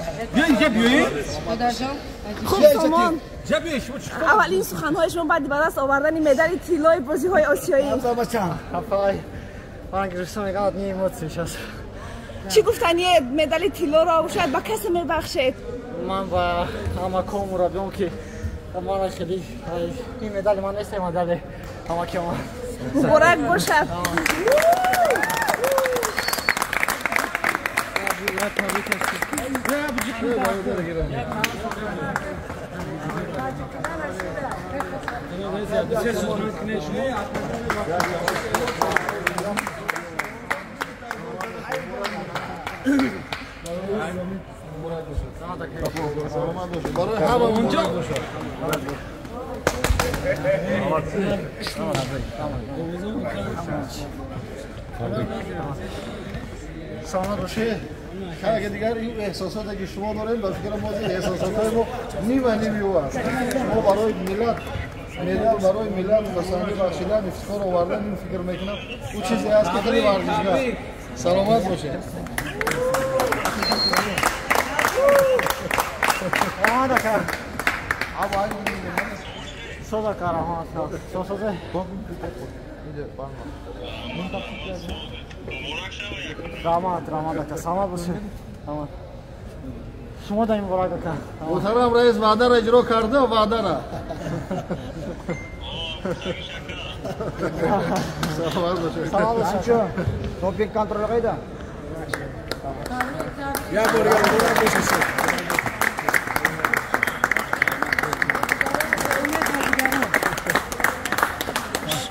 اینجا بیایید. خوب سامان. اینجا بیایید شما چیکار؟ اولین سخنهای شما بعد به دست آوردن مدال طلای بازی‌های آسیایی. Afai, man گرفتم میگم نیم موتش است. چی گفتن یه مدال طلا را شاید با کسی میبخشید؟ من با همکارم مربیم که من خیلی این مدال من نیست مدال همکارم. مبارک باشد. سلامت باشه. اگه دیگر این احساساتی که شما دارید به فکر ما احساسات ما نیمه است. ما برای ملت مدال برای ملت رسانه بخشیدن افتخار آوردن این فکر میکنم او چیزی است که خیلی ورزشگاه. سلامت باشه. آماده کار. صدا کار ها سوسوزه. راماد که سلامت باشه. شما دایم مبارک کن. محترم رئیس وعده را اجرا کرده وعده را. سلامت باشه. سلامت باشه. توپینگ کنترل قیدا. یا بوریا